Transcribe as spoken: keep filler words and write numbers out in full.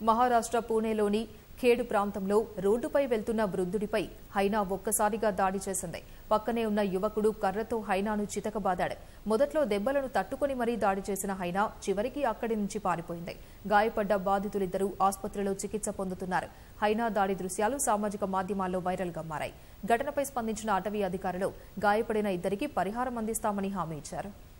మహారాష్ట్ర పూణేలోని ఖేడ్ ప్రాంతంలో రోడ్డుపై వెళ్తున్న వృద్ధుడిపై హైనా ఒక్కసారిగా దాడి చేసింది. పక్కనే ఉన్న యువకుడు కర్రతో హైనాను చితకబాదాడు. మొదట్లో దెబ్బలను తట్టుకుని మరీ దాడి చేసిన హైనా చివరికి అక్కడి నుంచి పారిపోయింది. గాయపడ్డ బాధితులిద్దరూ ఆసుపత్రిలో చికిత్స పొందుతున్నారు. హైనా దాడి దృశ్యాలు సామాజిక మాధ్యమాల్లో వైరల్ గా మారాయి. ఘటనపై స్పందించిన అటవీ అధికారులు గాయపడిన ఇద్దరికి పరిహారం అందిస్తామని హామీ ఇచ్చారు.